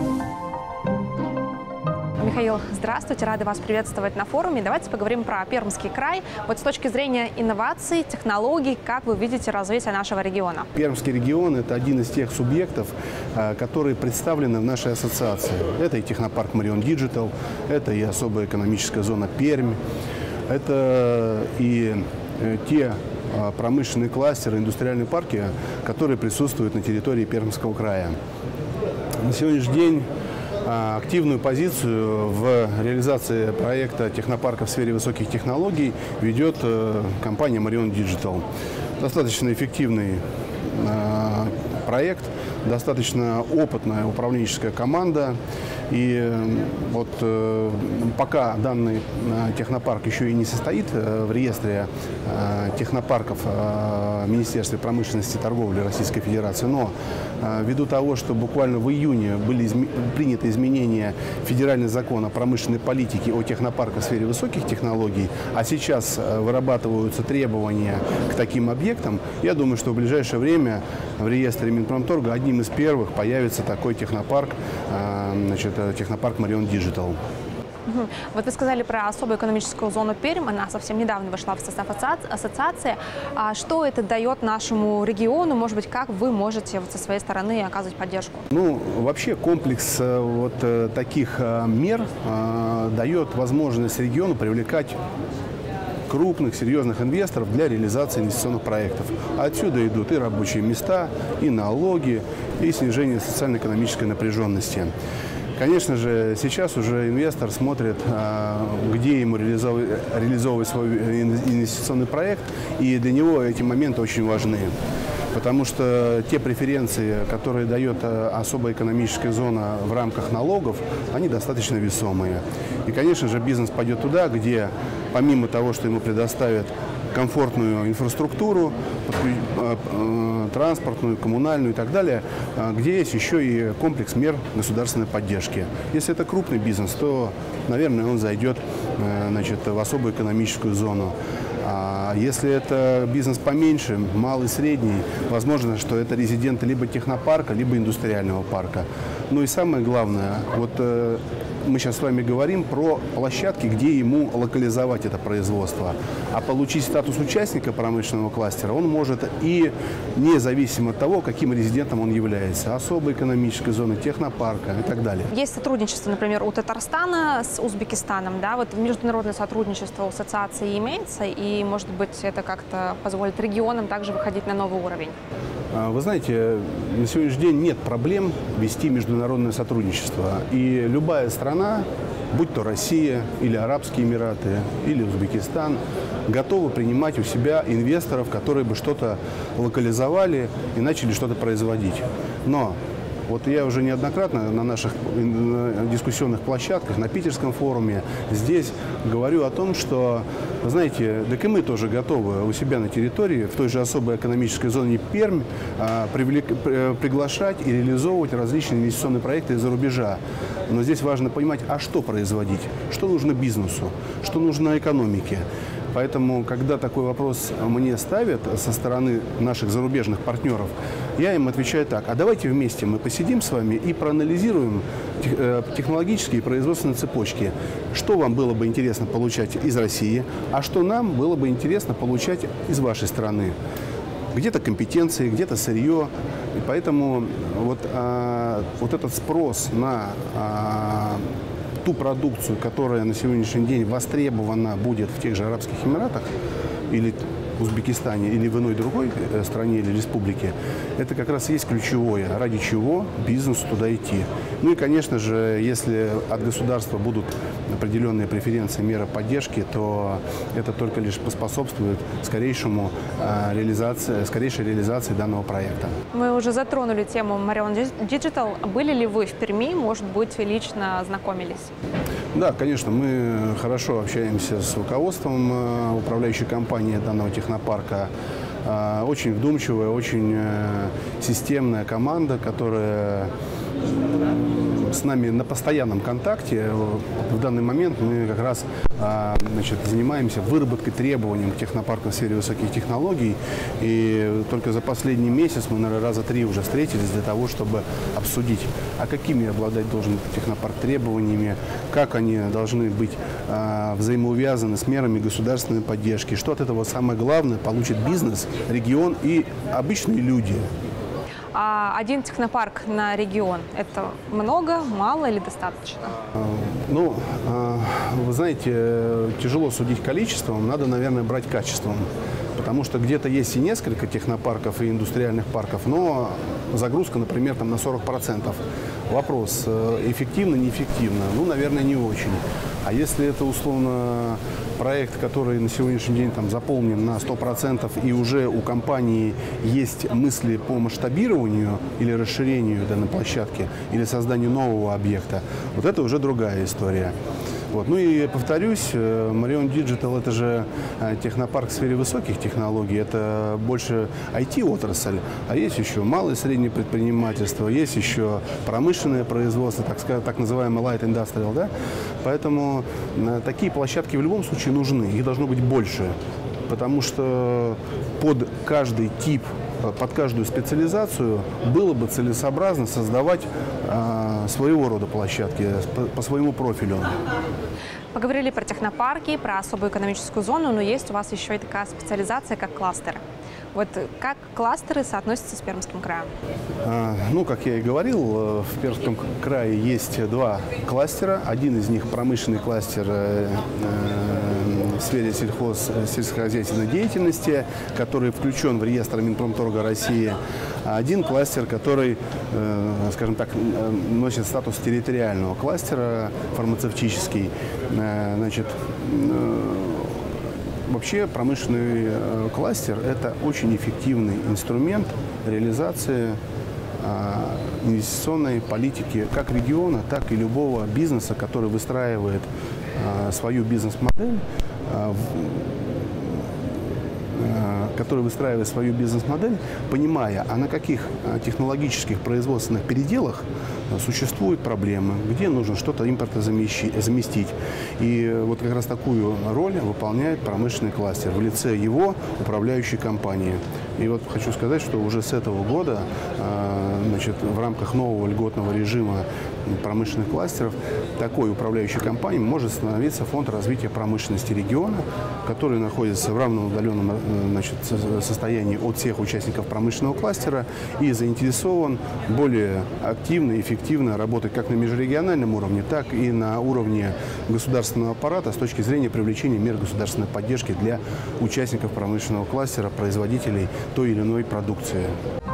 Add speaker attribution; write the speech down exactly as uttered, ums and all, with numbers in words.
Speaker 1: Михаил, здравствуйте, рада вас приветствовать на форуме. Давайте поговорим про Пермский край. Вот с точки зрения инноваций, технологий, как вы видите развитие нашего региона?
Speaker 2: Пермский регион – это один из тех субъектов, которые представлены в нашей ассоциации. Это и технопарк Марион Диджитал, это и особая экономическая зона Пермь, это и те промышленные кластеры, индустриальные парки, которые присутствуют на территории Пермского края. На сегодняшний день активную позицию в реализации проекта технопарка в сфере высоких технологий ведет компания Марион Диджитал. Достаточно эффективный проект, достаточно опытная управленческая команда. И вот э, пока данный э, технопарк еще и не состоит э, в реестре э, технопарков э, Министерства промышленности и торговли Российской Федерации, но э, ввиду того, что буквально в июне были изме приняты изменения федерального закона о промышленной политике о технопарках в сфере высоких технологий, а сейчас э, вырабатываются требования к таким объектам, я думаю, что в ближайшее время в реестре Минпромторга одним из первых появится такой технопарк, э, значит, технопарк Марион Диджитал.
Speaker 1: Вот вы сказали про особую экономическую зону Пермь, она совсем недавно вошла в состав ассоциации. А что это дает нашему региону? Может быть, как вы можете вот со своей стороны оказывать поддержку?
Speaker 2: Ну, вообще комплекс вот таких мер дает возможность региону привлекать крупных, серьезных инвесторов для реализации инвестиционных проектов. Отсюда идут и рабочие места, и налоги, и снижение социально-экономической напряженности. Конечно же, сейчас уже инвестор смотрит, где ему реализовывать, реализовывать свой инвестиционный проект, и для него эти моменты очень важны. Потому что те преференции, которые дает особая экономическая зона в рамках налогов, они достаточно весомые. И, конечно же, бизнес пойдет туда, где помимо того, что ему предоставят комфортную инфраструктуру, транспортную, коммунальную и так далее, где есть еще и комплекс мер государственной поддержки. Если это крупный бизнес, то, наверное, он зайдет, значит, в особую экономическую зону. А если это бизнес поменьше, малый, средний, возможно, что это резиденты либо технопарка, либо индустриального парка. Ну и самое главное, вот мы сейчас с вами говорим про площадки, где ему локализовать это производство. А получить статус участника промышленного кластера он может и независимо от того, каким резидентом он является. Особой экономической зоны, технопарка и так далее.
Speaker 1: Есть сотрудничество, например, у Татарстана с Узбекистаном, да, вот международное сотрудничество у ассоциации имеется, и, может быть, это как-то позволит регионам также выходить на новый уровень?
Speaker 2: Вы знаете, на сегодняшний день нет проблем вести международное сотрудничество. И любая страна, будь то Россия, или Арабские Эмираты, или Узбекистан, готовы принимать у себя инвесторов, которые бы что-то локализовали и начали что-то производить. Но вот я уже неоднократно на наших дискуссионных площадках, на Питерском форуме, здесь говорю о том, что, знаете, так и мы тоже готовы у себя на территории, в той же особой экономической зоне Пермь, привлек, приглашать и реализовывать различные инвестиционные проекты из-за рубежа. Но здесь важно понимать, а что производить, что нужно бизнесу, что нужно экономике. Поэтому, когда такой вопрос мне ставят со стороны наших зарубежных партнеров, я им отвечаю так: а давайте вместе мы посидим с вами и проанализируем технологические и производственные цепочки. Что вам было бы интересно получать из России, а что нам было бы интересно получать из вашей страны. Где-то компетенции, где-то сырье. И поэтому вот, а, вот этот спрос на а, ту продукцию, которая на сегодняшний день востребована будет в тех же Арабских Эмиратах или Узбекистане, или в иной другой стране или республике, это как раз и есть ключевое, ради чего бизнесу туда идти. Ну и, конечно же, если от государства будут определенные преференции, меры поддержки, то это только лишь поспособствует скорейшему реализации, скорейшей реализации данного проекта.
Speaker 1: Мы уже затронули тему Марион Диджитал. Были ли вы в Перми, может быть, лично знакомились?
Speaker 2: Да, конечно, мы хорошо общаемся с руководством управляющей компании данного технопарка. Очень вдумчивая, очень системная команда, которая с нами на постоянном контакте. В данный момент мы как раз значит, занимаемся выработкой требований к технопаркам в сфере высоких технологий. И только за последний месяц мы, наверное, раза три уже встретились для того, чтобы обсудить, а какими обладать должен технопарк требованиями, как они должны быть а, взаимоувязаны с мерами государственной поддержки, что от этого самое главное получит бизнес, регион и обычные люди.
Speaker 1: А один технопарк на регион – это много, мало или достаточно?
Speaker 2: Ну, вы знаете, тяжело судить количеством, надо, наверное, брать качеством. Потому что где-то есть и несколько технопарков и индустриальных парков, но загрузка, например, там на сорок процентов. Вопрос, эффективно, неэффективно? Ну, наверное, не очень. А если это, условно, проект, который на сегодняшний день там заполнен на сто процентов, и уже у компании есть мысли по масштабированию или расширению данной площадки, или созданию нового объекта, вот это уже другая история. Вот. Ну и повторюсь, Marion Digital – это же технопарк в сфере высоких технологий, это больше ай ти-отрасль, а есть еще малое и среднее предпринимательство, есть еще промышленное производство, так сказать, так называемый light industrial, да? Поэтому такие площадки в любом случае нужны, их должно быть больше, потому что под каждый тип, под каждую специализацию было бы целесообразно создавать э, своего рода площадки по, по своему профилю.
Speaker 1: Поговорили про технопарки, про особую экономическую зону, но есть у вас еще и такая специализация, как кластеры. Вот как кластеры соотносятся с Пермским краем?
Speaker 2: А, ну, как я и говорил, в Пермском крае есть два кластера. Один из них промышленный кластер э, э, в сфере сельхоз, сельскохозяйственной деятельности, который включен в реестр Минпромторга России. А один кластер, который, э, скажем так, носит статус территориального кластера, фармацевтический. Э, значит, э, Вообще промышленный э, кластер – это очень эффективный инструмент реализации э, инвестиционной политики как региона, так и любого бизнеса, который выстраивает э, свою бизнес-модель, э, который выстраивает свою бизнес-модель, понимая, а на каких технологических производственных переделах существуют проблемы, где нужно что-то импортозаместить. И вот как раз такую роль выполняет промышленный кластер в лице его управляющей компании. И вот хочу сказать, что уже с этого года значит, в рамках нового льготного режима промышленных кластеров такой управляющей компанией может становиться Фонд развития промышленности региона, который находится в равном удаленном значит, состоянии от всех участников промышленного кластера и заинтересован более активно и эффективно работать как на межрегиональном уровне, так и на уровне государственного аппарата с точки зрения привлечения мер государственной поддержки для участников промышленного кластера, производителей той или иной продукции.